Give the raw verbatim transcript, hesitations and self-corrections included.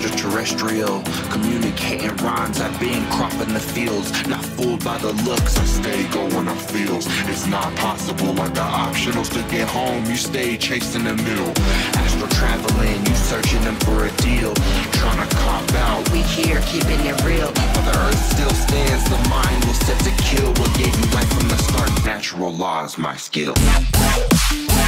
extraterrestrial, communicating rhymes. I've been cropping the fields, not fooled by the looks. I stay going on feels. It's not possible, like the optionals to get home. You stay chasing the middle. Astral traveling, you searching them for a deal. Trying to cop out, we here keeping it real. While the earth still stands, the mind will set to kill. What gave you life from the start? Natural laws, my skill.